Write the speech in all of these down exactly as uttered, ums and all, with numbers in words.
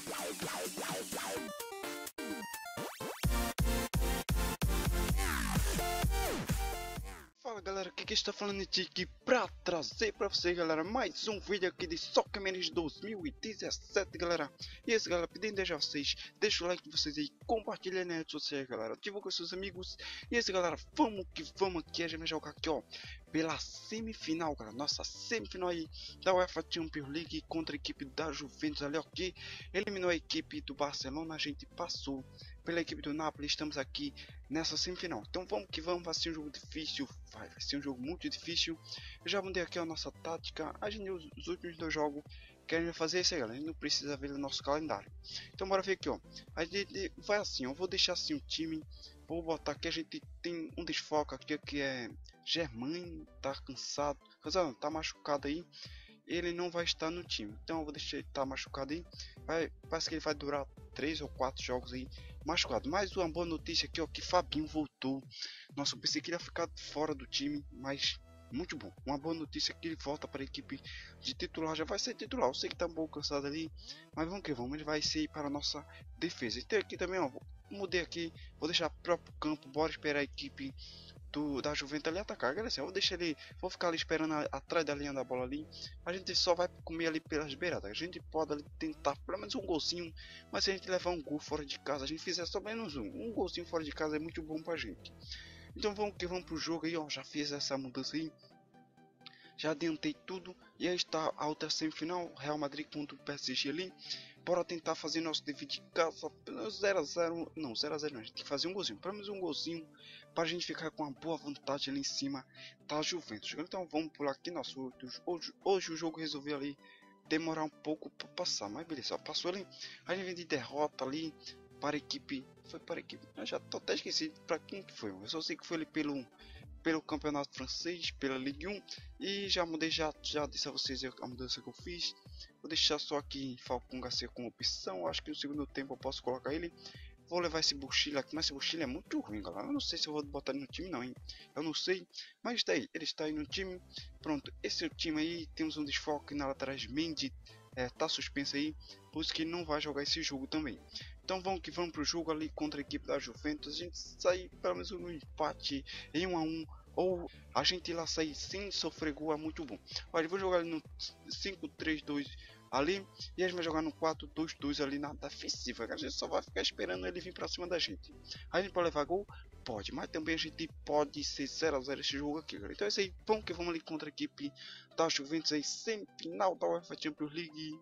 Fala galera, aqui que está falando de aqui pra trazer pra você, galera, mais um vídeo aqui de Soccer Manager dois mil e dezessete, galera. E esse, galera, pedindo desde vocês, deixa o like de vocês aí, compartilha nas redes sociais, galera, divulga com seus amigos. E esse, galera, vamos que vamos aqui, a gente vai jogar aqui, ó, pela semifinal, galera, nossa semifinal aí da UEFA Champions League contra a equipe da Juventus ali, ó, que eliminou a equipe do Barcelona, a gente passou pela equipe do Napoli, estamos aqui nessa semifinal. Então vamos que vamos, vai ser um jogo difícil, vai, vai ser um jogo muito difícil. Eu já mandei aqui a nossa tática, a gente os, os últimos dois jogos que a gente vai fazer isso aí, galera, a gente não precisa ver o nosso calendário. Então bora ver aqui, ó, a gente vai assim, eu vou deixar assim o time, vou botar aqui, a gente tem um desfoque aqui que é Germain, tá cansado, cansado, tá machucado aí. Ele não vai estar no time, então eu vou deixar ele estar machucado aí. Vai, parece que ele vai durar três ou quatro jogos aí machucado. Mas uma boa notícia aqui, ó, que Fabinho voltou. Nossa, eu pensei que ele ia ficar fora do time, mas muito bom. Uma boa notícia que ele volta para a equipe de titular, já vai ser titular. Eu sei que tá um pouco cansado ali, mas vamos que vamos, ele vai ser para a nossa defesa. E tem aqui também, ó, mudei aqui, vou deixar próprio campo, bora esperar a equipe Do, da Juventus ali atacar, galera, assim, eu vou deixar ele, vou ficar ali esperando a, atrás da linha da bola ali, a gente só vai comer ali pelas beiradas, a gente pode ali tentar pelo menos um golzinho, mas se a gente levar um gol fora de casa, a gente fizer só menos um, um golzinho fora de casa é muito bom pra gente. Então vamos que vamos pro jogo aí, ó, já fiz essa mudança aí, já adiantei tudo, e aí está a outra semifinal, Real Madrid contra o P S G ali. Bora tentar fazer nosso dever de casa pelo zero a zero, não, zero a zero não, a gente tem que fazer um golzinho, pelo menos um golzinho, para a gente ficar com uma boa vantagem ali em cima da Juventus. Então vamos pular aqui, nosso, hoje, hoje o jogo resolveu ali demorar um pouco para passar, mas beleza, passou ali, a gente vem de derrota ali para a equipe, foi para a equipe, eu já tô até esquecido para quem que foi, eu só sei que foi ali pelo... pelo campeonato francês, pela Ligue um, e já mudei, já, já disse a vocês a mudança que eu fiz. Vou deixar só aqui Falcão Garcia com opção, acho que no segundo tempo eu posso colocar ele. Vou levar esse Buchila aqui, mas esse Buchila é muito ruim, galera, eu não sei se eu vou botar ele no time não, hein, eu não sei, mas está aí, ele está aí no time. Pronto, esse é o time aí, temos um desfoque na laterais, Mendy é, tá suspenso aí, por isso que ele não vai jogar esse jogo também. Então vamos que vamos pro jogo ali contra a equipe da Juventus, a gente sair pelo menos no empate em um a um, ou a gente lá sair sem sofrer gol é muito bom. Olha, eu vou jogar ali no cinco três dois ali, e a gente vai jogar no quatro dois dois ali na defensiva, a gente só vai ficar esperando ele vir pra cima da gente. A gente pode levar gol? Pode, mas também a gente pode ser zero a zero esse jogo aqui, galera. Então é isso aí, vamos que vamos ali contra a equipe da Juventus aí, semifinal da UEFA Champions League.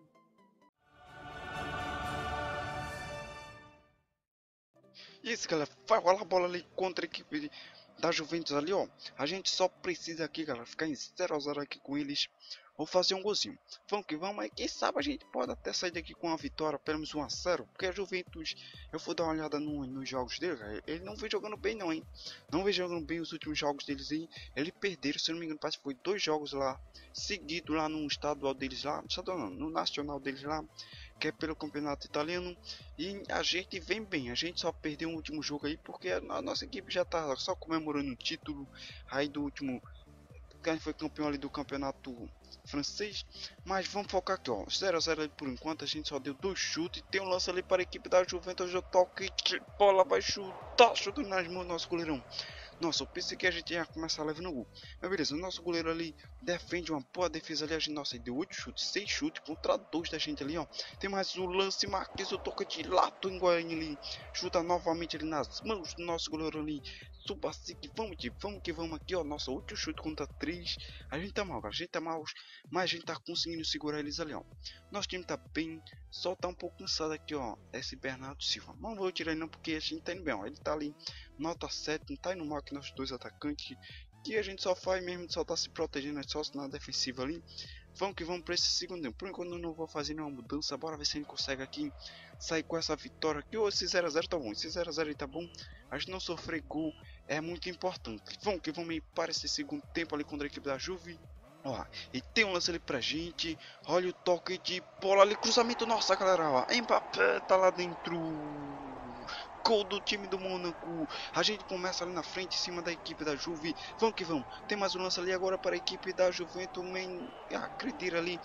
E esse, galera, vai rolar a bola ali contra a equipe da Juventus ali, ó. A gente só precisa aqui, galera, ficar em zero a zero aqui com eles. Vou fazer um golzinho. Vamos que vamos, mas quem sabe a gente pode até sair daqui com uma vitória, pelo menos um a zero. Porque a Juventus, eu vou dar uma olhada no, nos jogos dele, cara, ele não vem jogando bem não, hein. Não vem jogando bem os últimos jogos deles aí. Ele perderam, se não me engano, parece que foi dois jogos lá, seguidos lá no estadual deles lá. Estadual não, no nacional deles lá, que é pelo campeonato italiano, e a gente vem bem, a gente só perdeu o último jogo aí, porque a nossa equipe já tá só comemorando o título aí do último, que a gente foi campeão ali do campeonato francês, mas vamos focar aqui, ó, zero a zero ali por enquanto, a gente só deu dois chutes, tem um lance ali para a equipe da Juventus, eu toco e bola vai chutar, chuta nas mãos do nosso goleirão. Nossa, eu pensei que a gente ia começar levando gol. Mas beleza, o nosso goleiro ali defende uma boa defesa ali. A gente, nossa, ele deu oito chutes, seis chutes contra dois da gente ali, ó. Tem mais o lance, Marquinhos, o toca de lato em Goiânia ali. Chuta novamente ali nas mãos do nosso goleiro ali. Suba assim que vamos, que vamos que vamos aqui, ó. Nossa, oito chutes contra três. A gente tá mal, cara. A gente tá mal, mas a gente tá conseguindo segurar eles ali, ó. Nosso time tá bem, só tá um pouco cansado aqui, ó. Esse Bernardo Silva. Não vou tirar ele não, porque a gente tá indo bem, ó. Ele tá ali, nota sete, não tá indo mal aqui nossos dois atacantes. Que a gente só faz mesmo, só tá se protegendo, é só na defensiva ali. Vamos que vamos para esse segundo tempo. Por enquanto eu não vou fazer nenhuma mudança. Bora ver se a gente consegue aqui sair com essa vitória aqui. Ou esse zero a zero tá bom. Esse zero a zero aí tá bom. A gente não sofrer gol é muito importante. Vamos que vamos ir para esse segundo tempo ali contra a equipe da Juve. Ó, e tem um lance ali pra gente. Olha o toque de bola ali. Cruzamento. Nossa, galera. Ó, Mbappé tá lá dentro. Gol do time do Mônaco. A gente começa ali na frente, em cima da equipe da Juve. Vamos que vamos. Tem mais um lance ali agora para a equipe da Juventus. Men... Acredita ali.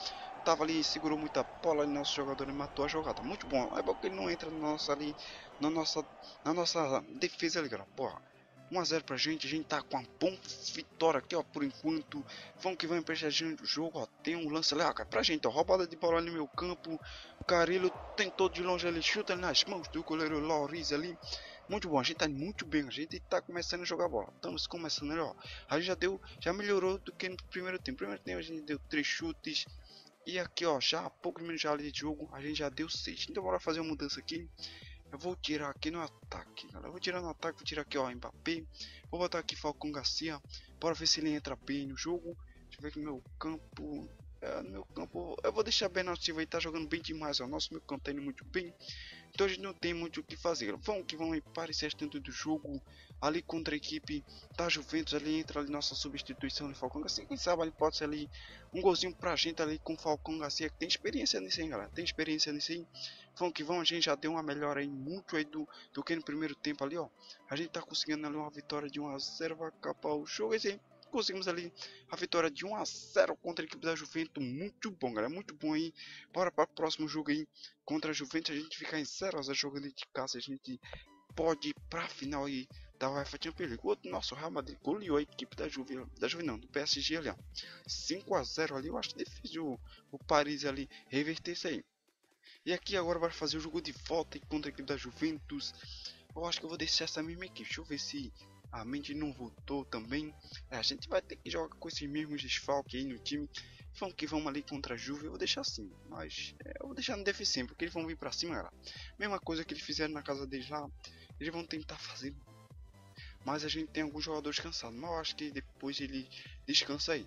tava ali, segurou muita bola e nosso jogador ele matou a jogada. Muito bom. É bom que ele não entra na nossa ali, na nossa, na nossa defesa ali, galera. Porra. um a zero pra gente, a gente tá com uma boa vitória aqui, ó, por enquanto. Vamos que vamos prestigiando o jogo, ó. Tem um lance ali, ó, pra gente, ó. Roubada de bola ali no meu campo. O Carilo tentou de longe, ele chuta nas mãos do goleiro Loris ali. Muito bom, a gente tá muito bem, a gente tá começando a jogar bola. Estamos começando ali, ó. A gente já deu, já melhorou do que no primeiro tempo. No primeiro tempo a gente deu três chutes. E aqui, ó, já há poucos minutos já de jogo, a gente já deu seis. Então bora fazer uma mudança aqui. Eu vou tirar aqui no ataque, galera. Eu vou tirar no ataque, vou tirar aqui, ó, Mbappé. Vou botar aqui Falcão Garcia. Bora ver se ele entra bem no jogo. Deixa eu ver aqui no meu campo. É, no meu campo, eu vou deixar bem Silva aí, tá jogando bem demais, ó. Nosso meu campo tá indo muito bem. Então a gente não tem muito o que fazer. Vamos que vamos aí para esse restante do jogo. Ali contra a equipe da Juventus, ali entra ali nossa substituição de Falcão Garcia. Quem sabe ali pode ser ali um golzinho pra gente ali com Falcão Garcia, que tem experiência nisso aí, galera. Tem experiência nisso aí. Vamos que vamos, a gente já deu uma melhora aí muito aí do, do que no primeiro tempo ali, ó. A gente tá conseguindo ali uma vitória de um a zero, vai acabar o jogo. Esse aí, conseguimos ali a vitória de um a zero contra a equipe da Juventus. Muito bom, galera, muito bom aí. Bora para o próximo jogo aí contra a Juventus. A gente ficar em zero a zero jogando de casa, a gente pode ir pra final aí da UEFA Champions League. O outro nosso Real Madrid goleou a equipe da Juve, da Juve não, do P S G ali, ó. cinco a zero ali, eu acho difícil o, o Paris ali reverter isso aí. E aqui agora vai fazer o jogo de volta contra a equipe da Juventus. Eu acho que eu vou deixar essa mesma equipe. Deixa eu ver se a mente não voltou também. É, a gente vai ter que jogar com esses mesmos desfalques aí no time. Vamos que vamos ali contra a Juve. Eu vou deixar assim. Mas é, eu vou deixar no Def sempre, porque eles vão vir pra cima, galera. Mesma coisa que eles fizeram na casa deles lá. Eles vão tentar fazer. Mas a gente tem alguns jogadores cansados. Mas eu acho que depois ele descansa aí.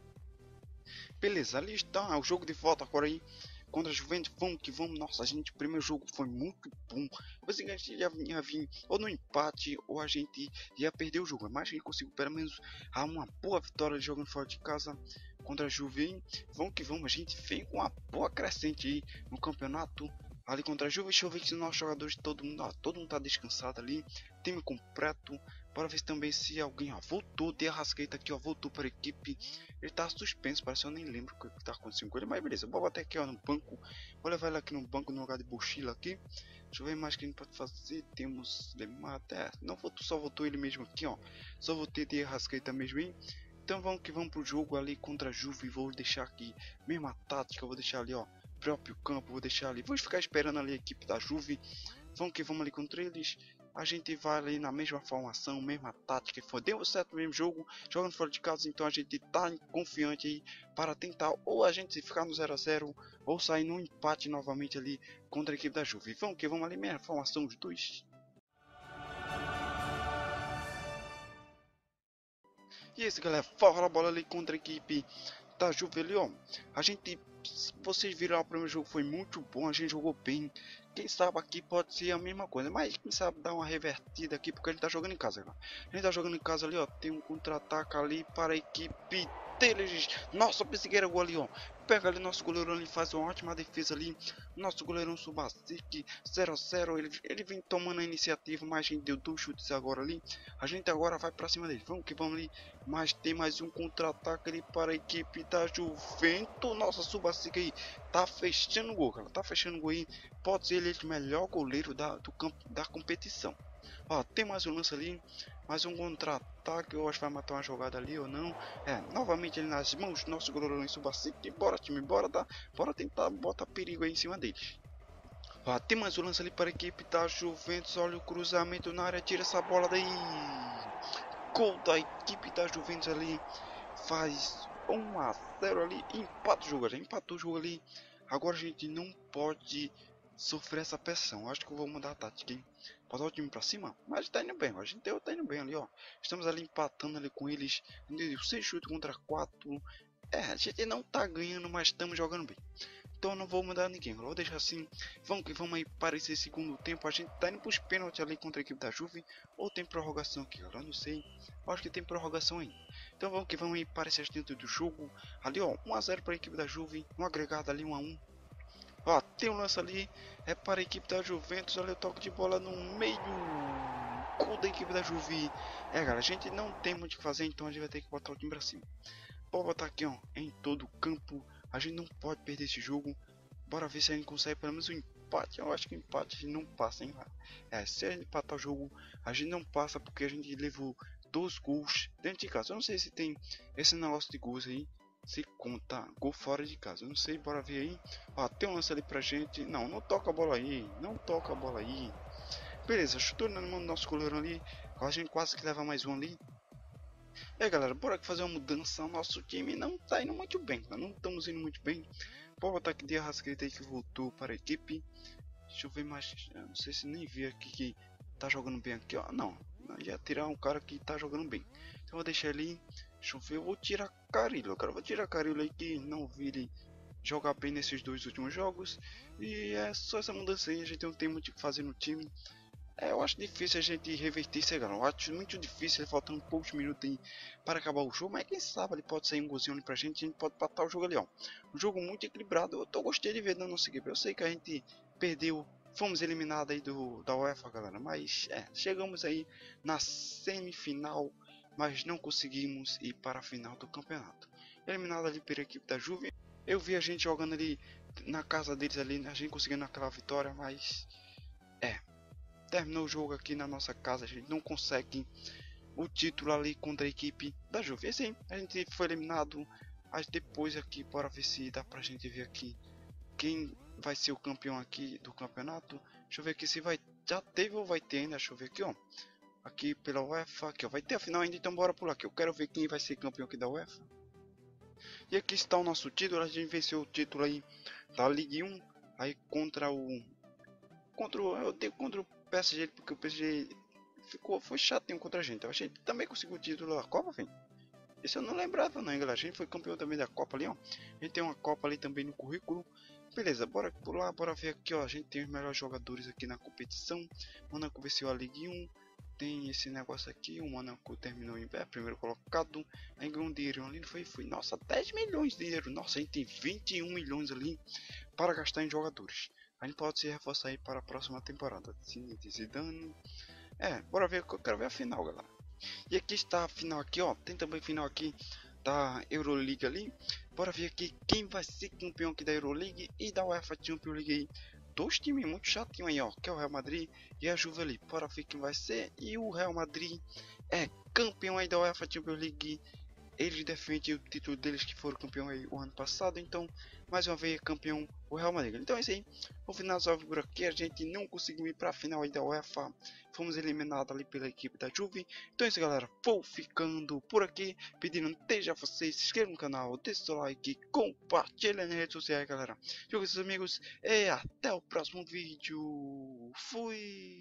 Beleza, ali está o jogo de volta agora aí. Contra a Juventus, vamos que vamos. Nossa, a gente, o primeiro jogo foi muito bom. Mas a gente já vinha vir ou no empate ou a gente ia perder o jogo. Mas a gente conseguiu pelo menos uma boa vitória jogando fora de casa contra a Juve. Vamos que vamos, a gente vem com uma boa crescente aí no campeonato. Ali contra a Juve, deixa eu ver se nossos jogadores, todo mundo, ó, todo mundo tá descansado ali. Time completo. Bora ver também se alguém ó, voltou. De Arrascaeta aqui, ó, voltou para a equipe. Ele tá suspenso, parece que eu nem lembro o que tá acontecendo com ele. Mas beleza, vou botar aqui ó, no banco. Vou levar ele aqui no banco no lugar de Bochila aqui. Deixa eu ver mais o que a gente pode fazer. Temos até não voltou, só voltou ele mesmo aqui, ó. Só voltei de Arrascaeta mesmo, hein? Então vamos que vamos pro jogo ali contra a Juve. Vou deixar aqui mesma tática, vou deixar ali ó, próprio campo, vou deixar ali. Vou ficar esperando ali a equipe da Juve. Vamos que vamos ali contra eles. A gente vai ali na mesma formação, mesma tática. Foi, deu certo no mesmo jogo, jogando fora de casa. Então a gente tá confiante aí para tentar ou a gente ficar no zero a zero ou sair no empate novamente ali contra a equipe da Juve. Vamos que vamos ali, mesma formação os dois. E esse galera, fora a bola ali contra a equipe da Juve ali, ó. A gente, vocês viram o primeiro jogo foi muito bom, a gente jogou bem. Quem sabe aqui pode ser a mesma coisa, mas quem sabe dar uma revertida aqui, porque ele tá jogando em casa, galera. Ele tá jogando em casa ali, ó. Tem um contra-ataque ali para a equipe deles. Nossa, perseguiram o gol ali, ó. Pega ali nosso goleirão ali, faz uma ótima defesa ali. Nosso goleirão Subasic, zero a zero. Ele, ele vem tomando a iniciativa, mas a gente deu dois chutes agora ali. A gente agora vai pra cima dele. Vamos que vamos ali. Mas tem mais um contra-ataque ali para a equipe da Juventus. Nossa, Subasic aí tá fechando o gol, cara. Tá fechando o gol aí. Pode ser ele o melhor goleiro da, do campo, da competição. Ó, tem mais um lance ali. Mais um contra-ataque. Eu acho que vai matar uma jogada ali ou não. É, novamente ele nas mãos do nosso goleiro em Subasic. Bora, time, bora, tá? Bora tentar botar perigo aí em cima deles. Ó, tem mais um lance ali para a equipe da Juventus. Olha o cruzamento na área. Tira essa bola daí. Gol da equipe da Juventus ali. Faz um a zero ali. Empata o jogo, já empatou o jogo ali. Agora a gente não pode sofrer essa pressão. Acho que eu vou mudar a tática, hein? Botar o time pra cima. Mas tá indo bem, a gente tá indo bem ali, ó. Estamos ali empatando ali com eles. seis chutes contra quatro. É, a gente não tá ganhando, mas estamos jogando bem. Então eu não vou mudar ninguém, eu vou deixar assim. Vamos que vamos aí para esse segundo tempo. A gente tá indo pros pênaltis ali contra a equipe da Juve. Ou tem prorrogação aqui, eu não sei. Eu acho que tem prorrogação aí. Então vamos que vamos aí para esse dentro do jogo. Ali ó, um a zero para a equipe da Juve. Um agregado ali, um a um. Ó, tem um lance ali, é para a equipe da Juventus. Olha o toque de bola no meio. Gol da equipe da Juve. É, galera, a gente não tem muito o que fazer, então a gente vai ter que botar o time pra cima. Pode botar aqui, ó, em todo o campo. A gente não pode perder esse jogo. Bora ver se a gente consegue pelo menos um empate. Eu acho que empate a gente não passa, hein? É, se a gente empatar o jogo, a gente não passa porque a gente levou dois gols dentro de casa. Eu não sei se tem esse negócio de gols aí, se conta gol fora de casa. Eu não sei, bora ver aí. Ó, tem um lance ali pra gente. Não, não toca a bola aí. Não toca a bola aí. Beleza, chutou na mão do nosso goleiro ali. A gente quase que leva mais um ali. É, galera, bora fazer uma mudança. Nosso time não tá indo muito bem, não estamos indo muito bem. Bora botar aqui de Arrascaeta aí que voltou para a equipe. Deixa eu ver mais. Eu não sei se nem vi aqui que tá jogando bem aqui, ó. Não, ia tirar um cara que tá jogando bem. Então vou deixar ele. Deixa eu ver, eu vou tirar Carilo, cara. Vou tirar Carilo aí que não vi ele jogar bem nesses dois últimos jogos. E é só essa mudança aí, a gente não tem muito o que fazer no time. É, eu acho difícil a gente reverter esse galera. Eu acho muito difícil, faltando poucos minutos aí para acabar o jogo. Mas quem sabe ele pode sair um golzinho ali pra gente. A gente pode patar o jogo ali, ó. Um jogo muito equilibrado. Eu tô gostei de ver da nossa equipe. Eu sei que a gente perdeu, fomos eliminados aí do, da UEFA, galera. Mas é, chegamos aí na semifinal, mas não conseguimos ir para a final do campeonato. Eliminado ali pela equipe da Juve. Eu vi a gente jogando ali na casa deles ali, a gente conseguindo aquela vitória, mas é. Terminou o jogo aqui na nossa casa, a gente não consegue o título ali contra a equipe da Juve. E assim, a gente foi eliminado. Mas depois aqui, bora ver se dá pra gente ver aqui quem vai ser o campeão aqui do campeonato. Deixa eu ver aqui se vai, já teve ou vai ter ainda, deixa eu ver aqui, ó. Aqui pela UEFA, aqui ó, vai ter a final ainda, então bora pular aqui. Eu quero ver quem vai ser campeão aqui da UEFA. E aqui está o nosso título, a gente venceu o título aí da Ligue um, aí contra o... Contra o... Eu dei contra o P S G, porque o P S G ficou, foi chatinho contra a gente. A gente também conseguiu o título da Copa, velho. Isso eu não lembrava não, hein, galera. A gente foi campeão também da Copa ali, ó. A gente tem uma Copa ali também no currículo. Beleza, bora pular, bora ver aqui, ó. A gente tem os melhores jogadores aqui na competição. Monaco venceu a Ligue um. Tem esse negócio aqui, o Monaco terminou em é, primeiro colocado. Aí ganhou um dinheiro ali, foi, foi, nossa, dez milhões de dinheiro. Nossa, a gente tem vinte e um milhões ali para gastar em jogadores. A gente pode se reforçar aí para a próxima temporada. Zidane. É, bora ver, eu quero ver a final, galera. E aqui está a final aqui, ó. Tem também final aqui da Euroleague ali. Bora ver aqui quem vai ser campeão aqui da Euroleague e da UEFA Champions League aí. Dois times muito chatinhos aí, ó. Que é o Real Madrid e a Juve ali. Bora ver quem vai ser. E o Real Madrid é campeão aí da UEFA Champions League. Eles defendem o título deles que foram campeão aí o ano passado. Então, mais uma vez, campeão o Real Madrid. Então é isso aí. O final só por aqui. A gente não conseguiu ir para a final aí da UEFA. Fomos eliminados ali pela equipe da Juve. Então é isso, galera. Vou ficando por aqui. Pedindo desde a vocês se inscrevam no canal, deixe seu like, compartilhem nas redes sociais, galera. Jogue com seus amigos. E até o próximo vídeo. Fui!